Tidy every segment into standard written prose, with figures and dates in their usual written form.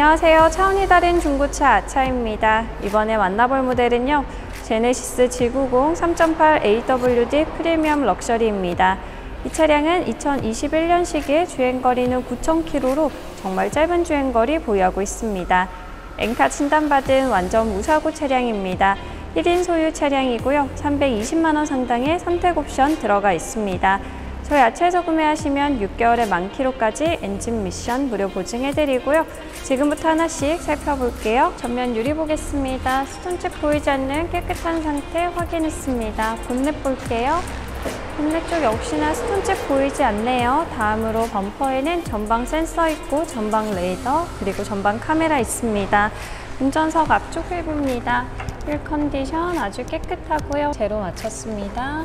안녕하세요. 차원이 다른 중고차 아차입니다. 이번에 만나볼 모델은요, 제네시스 G90 3.8 AWD 프리미엄 럭셔리입니다. 이 차량은 2021년식에 주행거리는 9,000km로 정말 짧은 주행거리 보유하고 있습니다. 엔카 진단받은 완전 무사고 차량입니다. 1인 소유 차량이고요. 320만원 상당의 선택 옵션 들어가 있습니다. 저희 아차에서 구매하시면 6개월의 만키로까지 엔진 미션 무료 보증해드리고요. 지금부터 하나씩 살펴볼게요. 전면 유리 보겠습니다. 스톤칩 보이지 않는 깨끗한 상태 확인했습니다. 본넷 볼게요. 본넷 쪽 역시나 스톤칩 보이지 않네요. 다음으로 범퍼에는 전방 센서 있고 전방 레이더 그리고 전방 카메라 있습니다. 운전석 앞쪽 휠입니다. 휠 컨디션 아주 깨끗하고요. 제로 맞췄습니다.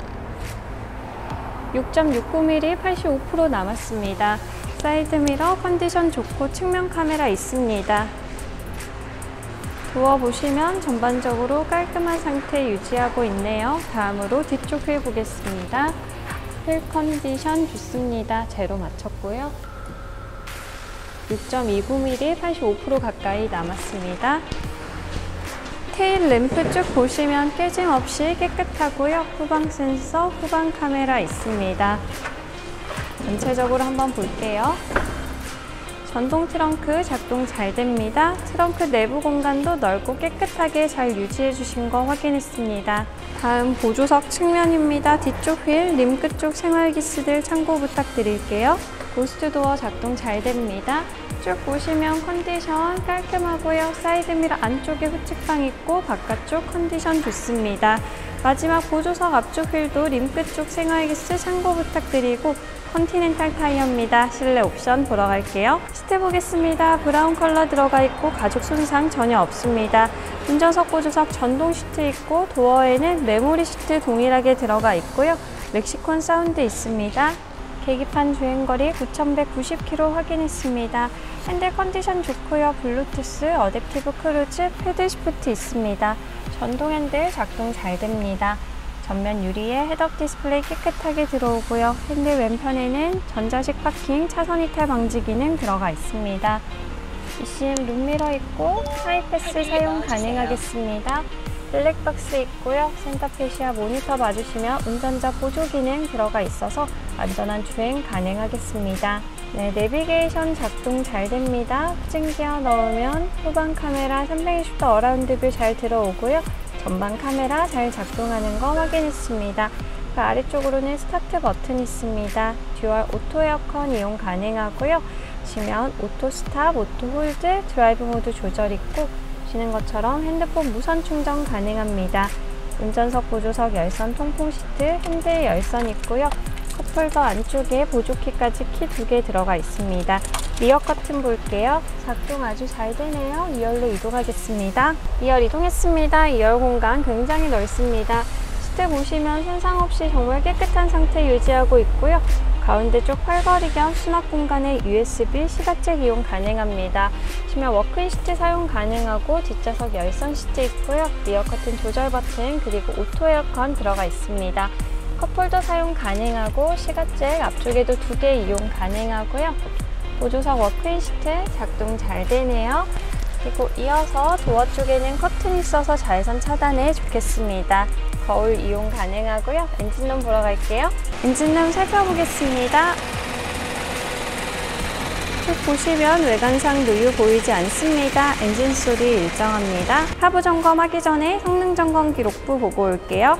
6.69mm 85% 남았습니다. 사이드미러 컨디션 좋고 측면 카메라 있습니다. 도어 보시면 전반적으로 깔끔한 상태 유지하고 있네요. 다음으로 뒤쪽 휠 보겠습니다. 휠 컨디션 좋습니다. 제로 맞췄고요. 6.29mm 85% 가까이 남았습니다. 테일 램프 쭉 보시면 깨짐 없이 깨끗하고요. 후방 센서, 후방 카메라 있습니다. 전체적으로 한번 볼게요. 전동 트렁크 작동 잘 됩니다. 트렁크 내부 공간도 넓고 깨끗하게 잘 유지해 주신 거 확인했습니다. 다음 보조석 측면입니다. 뒤쪽 휠, 림 끝쪽 생활기스들 참고 부탁드릴게요. 고스트 도어 작동 잘 됩니다. 쭉 보시면 컨디션 깔끔하고요. 사이드미러 안쪽에 후측방 있고 바깥쪽 컨디션 좋습니다. 마지막 보조석 앞쪽 휠도 림 끝쪽 생활기스 참고 부탁드리고 컨티넨탈 타이어입니다. 실내 옵션 보러 갈게요. 시트 보겠습니다. 브라운 컬러 들어가 있고 가죽 손상 전혀 없습니다. 운전석 보조석 전동 시트 있고 도어에는 메모리 시트 동일하게 들어가 있고요. 멕시콘 사운드 있습니다. 계기판 주행거리 9,190km 확인했습니다. 핸들 컨디션 좋고요. 블루투스, 어댑티브 크루즈, 패들 시프트 있습니다. 전동 핸들 작동 잘 됩니다. 전면 유리에 헤드업 디스플레이 깨끗하게 들어오고요. 핸들 왼편에는 전자식 파킹, 차선 이탈 방지 기능 들어가 있습니다. ECM 룸미러 있고 하이패스 사용 가능하겠습니다. 블랙박스 있고요. 센터페시아 모니터 봐주시면 운전자 보조 기능 들어가 있어서 안전한 주행 가능하겠습니다. 네, 내비게이션 작동 잘 됩니다. 후진기어 넣으면 후방 카메라 360도 어라운드 뷰 잘 들어오고요. 전방 카메라 잘 작동하는 거 확인했습니다. 그 아래쪽으로는 스타트 버튼 있습니다. 듀얼 오토 에어컨 이용 가능하고요. 보시면 오토 스탑, 오토 홀드, 드라이브 모드 조절 있고 보시는 것처럼 핸드폰 무선 충전 가능합니다. 운전석 보조석 열선 통풍 시트, 핸들 열선 있고요. 컵홀더 안쪽에 보조키까지 키 2개 들어가 있습니다. 리어 커튼 볼게요. 작동 아주 잘 되네요. 2열로 이동하겠습니다. 2열 이동했습니다. 2열 공간 굉장히 넓습니다. 시트 보시면 손상 없이 정말 깨끗한 상태 유지하고 있고요. 가운데 쪽 팔걸이 겸 수납 공간에 USB 시가잭 이용 가능합니다. 보시면 워크인 시트 사용 가능하고 뒷좌석 열선 시트 있고요. 리어 커튼 조절 버튼 그리고 오토 에어컨 들어가 있습니다. 컵홀더 사용 가능하고 시가잭 앞쪽에도 2개 이용 가능하고요. 보조석 워크인 시트 작동 잘 되네요. 그리고 이어서 도어 쪽에는 커튼이 있어서 자외선 차단에 좋겠습니다. 거울 이용 가능하고요. 엔진룸 보러 갈게요. 엔진룸 살펴보겠습니다. 쭉 보시면 외관상 누유 보이지 않습니다. 엔진 소리 일정합니다. 하부 점검하기 전에 성능 점검 기록부 보고 올게요.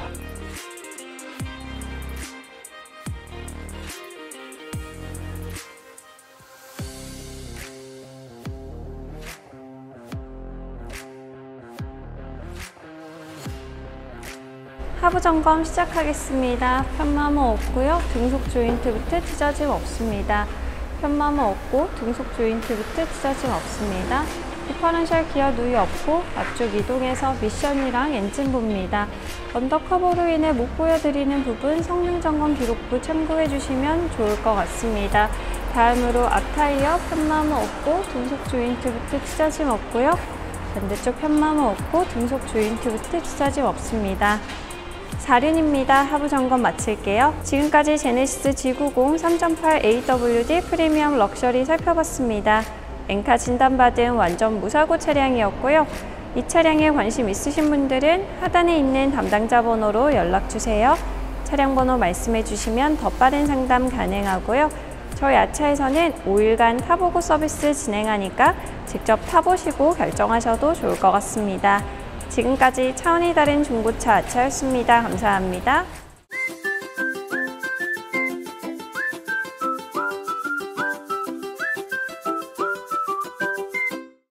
하부 점검 시작하겠습니다. 편마모 없고요. 등속 조인트 밑에 찢어짐 없습니다. 편마모 없고 등속 조인트 밑에 찢어짐 없습니다. 디퍼런셜 기어 누유 없고 앞쪽 이동해서 미션이랑 엔진 봅니다. 언더커버로 인해 못 보여드리는 부분 성능 점검 기록부 참고해 주시면 좋을 것 같습니다. 다음으로 앞타이어 편마모 없고 등속 조인트 밑에 찢어짐 없고요. 반대쪽 편마모 없고 등속 조인트 밑에 찢어짐 없습니다. 4륜입니다. 하부 점검 마칠게요. 지금까지 제네시스 G90 3.8 AWD 프리미엄 럭셔리 살펴봤습니다. 엔카 진단받은 완전 무사고 차량이었고요. 이 차량에 관심 있으신 분들은 하단에 있는 담당자 번호로 연락주세요. 차량 번호 말씀해 주시면 더 빠른 상담 가능하고요. 저희 아차에서는 5일간 타보고 서비스 진행하니까 직접 타보시고 결정하셔도 좋을 것 같습니다. 지금까지 차원이 다른 중고차 아차였습니다. 감사합니다.